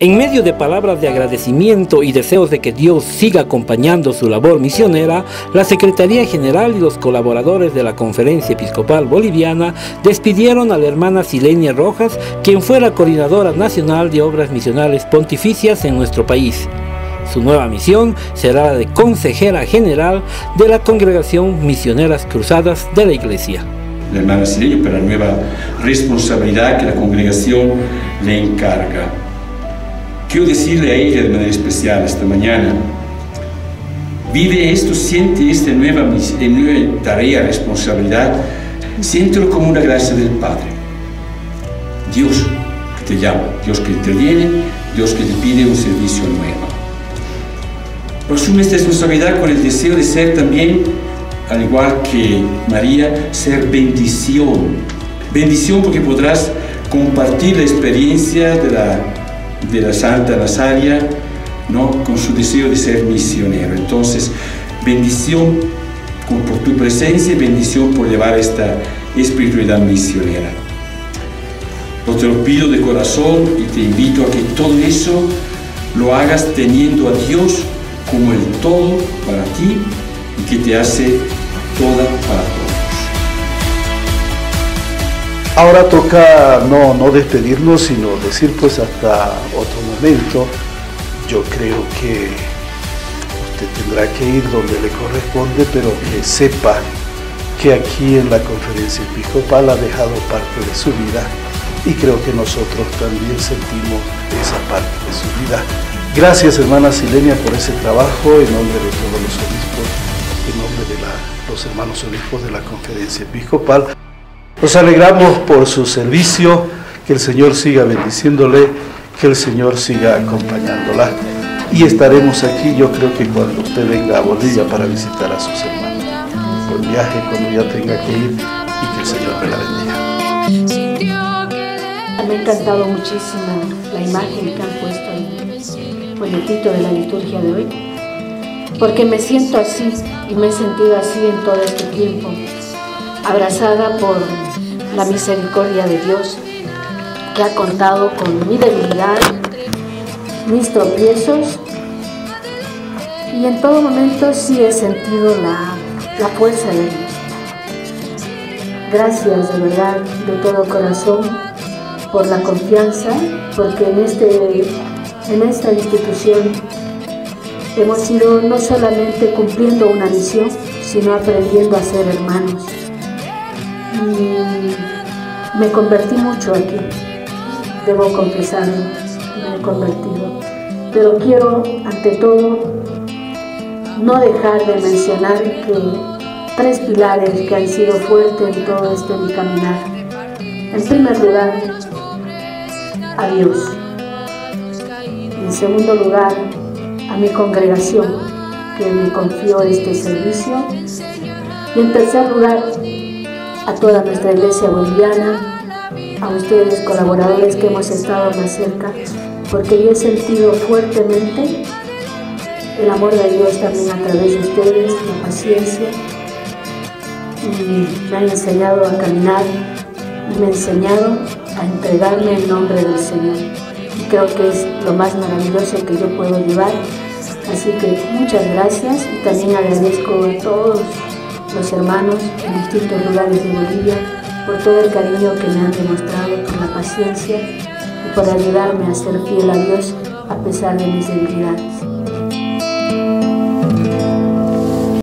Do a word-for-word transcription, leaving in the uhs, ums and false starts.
En medio de palabras de agradecimiento y deseos de que Dios siga acompañando su labor misionera, la Secretaría General y los colaboradores de la Conferencia Episcopal Boliviana despidieron a la hermana Silenia Rojas, quien fue la coordinadora nacional de obras misionales pontificias en nuestro país. Su nueva misión será la de consejera general de la Congregación Misioneras Cruzadas de la Iglesia. La hermana Silenia para la nueva responsabilidad que la congregación le encarga. Quiero decirle a ella de manera especial esta mañana, vive esto, siente esta nueva, nueva tarea, responsabilidad, siéntelo como una gracia del Padre. Dios que te llama, Dios que interviene, Dios que te pide un servicio nuevo. Asume esta responsabilidad con el deseo de ser también, al igual que María, ser bendición. Bendición porque podrás compartir la experiencia de la de la Santa Nazaria, ¿no? Con su deseo de ser misionero. Entonces, bendición por tu presencia y bendición por llevar esta espiritualidad misionera. Yo te lo pido de corazón y te invito a que todo eso lo hagas teniendo a Dios como el todo para ti y que te hace toda para todos. Ahora toca no, no despedirnos, sino decir pues hasta otro momento. Yo creo que usted tendrá que ir donde le corresponde, pero que sepa que aquí en la Conferencia Episcopal ha dejado parte de su vida y creo que nosotros también sentimos esa parte de su vida. Gracias, hermana Silenia, por ese trabajo en nombre de todos los obispos, en nombre de la, los hermanos obispos de la Conferencia Episcopal. Nos alegramos por su servicio, que el Señor siga bendiciéndole, que el Señor siga acompañándola. Y estaremos aquí, yo creo que cuando usted venga a Bolivia para visitar a sus hermanos. Buen viaje cuando ya tenga que ir y que el Señor me la bendiga. Me ha encantado muchísimo la imagen que han puesto ahí, con el título de la liturgia de hoy, porque me siento así y me he sentido así en todo este tiempo, abrazada por la misericordia de Dios, que ha contado con mi debilidad, mis tropiezos, y en todo momento sí he sentido la, la fuerza de Dios. Gracias de verdad, de todo corazón, por la confianza, porque en, este, en esta institución hemos ido no solamente cumpliendo una misión, sino aprendiendo a ser hermanos. Y me convertí mucho aquí, debo confesarlo, me he convertido. Pero quiero, ante todo, no dejar de mencionar que tres pilares que han sido fuertes en todo este mi caminar. En primer lugar, a Dios. En segundo lugar, a mi congregación, que me confió este servicio. Y en tercer lugar, a toda nuestra iglesia boliviana, a ustedes colaboradores que hemos estado más cerca, porque yo he sentido fuertemente el amor de Dios también a través de ustedes, la paciencia, y me han enseñado a caminar y me han enseñado a entregarme en nombre del Señor. Y creo que es lo más maravilloso que yo puedo llevar. Así que muchas gracias y también agradezco a todos los hermanos en distintos lugares de Bolivia por todo el cariño que me han demostrado, por la paciencia y por ayudarme a ser fiel a Dios a pesar de mis debilidades.